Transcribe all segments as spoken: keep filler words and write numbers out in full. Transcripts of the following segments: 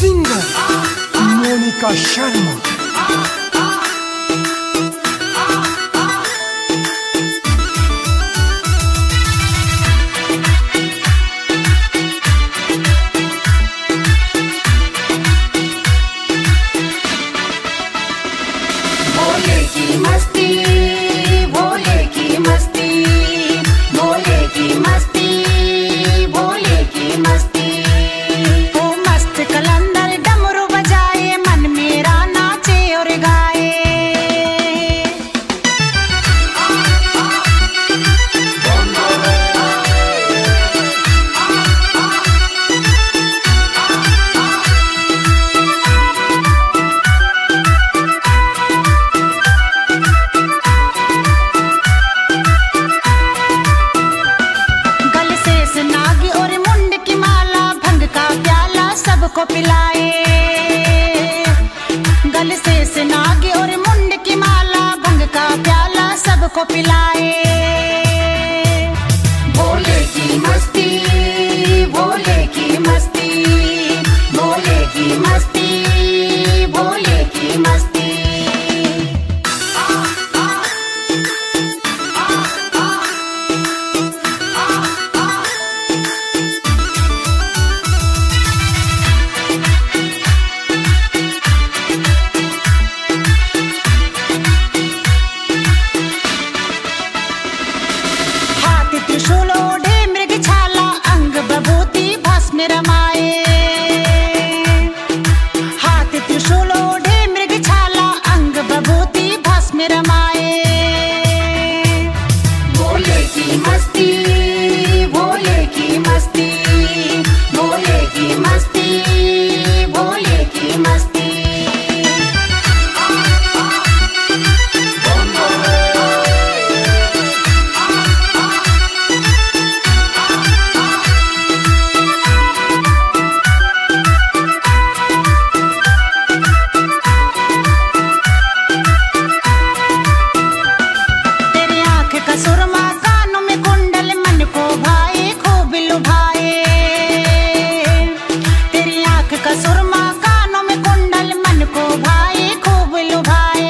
Singer Monika Sharma. Bhole की मस्ती, भोले की मस्ती, भोले की मस्ती, भोले की मस्ती। ओ मस्त कलंदर डमरू बजाए, मन मेरा नाचे और गाए। सबको पिलाए, गल से सनागे और मुंड की माला, भंग का प्याला सबको पिलाए। भोले की मस्ती, भोले की मस्ती, भोले की मस्ती, भोले की मस्ती। त्रिशूल ओढ़े मृग छाला, अंग बभूति भस्म रमाए। हाथ त्रिशूल ओढ़े मृग छाला, अंग बभूति भस्म रमाए। भोले की मस्ती, भोले की मस्ती, भोले की मस्ती, भोले की मस्ती। सुरमा कानों में कुंडल, मन को भाए खूब लुभाए। तेरी आंख का सुरमा कानों में कुंडल, मन को भाए खूब लुभाए।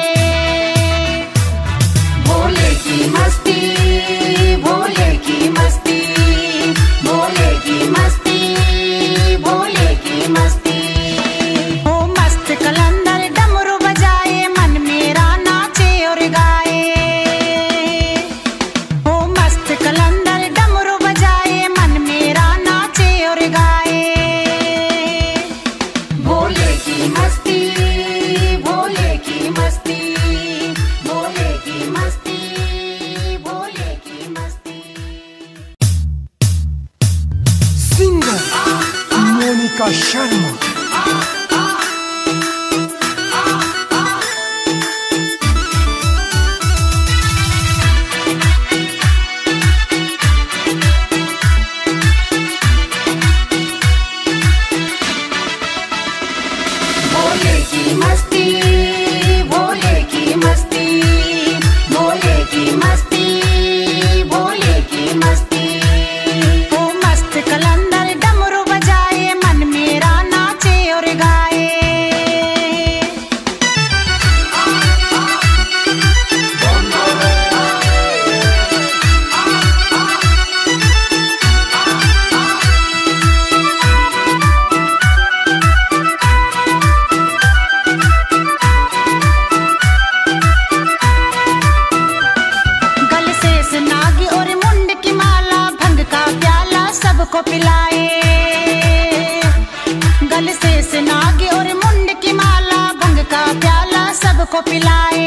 भोले की मस्ती, भोले की मस्ती, भोले की मस्ती, भोले की मस्ती। ओ मस्त कलंदर डमरू बजाए, मन मेरा नाचे और गाए। कलंदर डमरू बजाए, मन मेरा नाचे और गाए। भोले की मस्ती, भोले की मस्ती, भोले की मस्ती, भोले की मस्ती। सिंगर मोनिका शर्मा। भोले की मस्ती, भोले की मस्ती, भोले की मस्ती, भोले की मस्ती। ओ मस्त कलंदर डमरू बजाए, मन मेरा नाचे और गाए। सबको पिलाए, गल से सनागे और मुंड की माला, भंग का प्याला सबको पिलाए।